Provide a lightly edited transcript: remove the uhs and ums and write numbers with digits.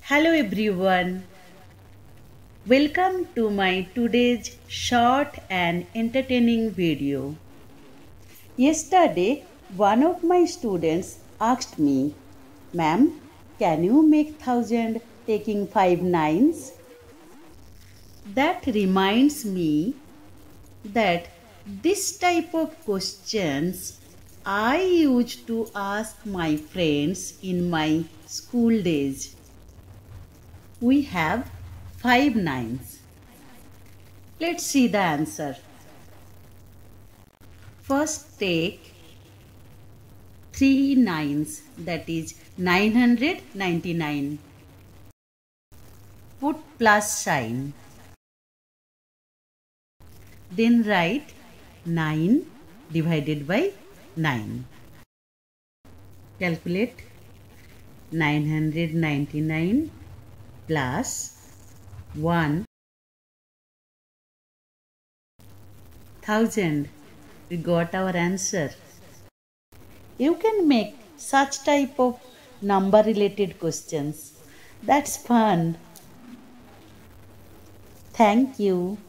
Hello everyone. Welcome to my today's short and entertaining video. Yesterday, one of my students asked me, "Ma'am, can you make 1000 taking 5 nines?" That reminds me that this type of questions I used to ask my friends in my school days. We have 5 nines. Let's see the answer. First take 3 nines, that is 999. Put plus sign. Then write 9 divided by 9. Calculate 999 plus 1000. We got our answer. You can make such type of number related questions. That's fun. Thank you.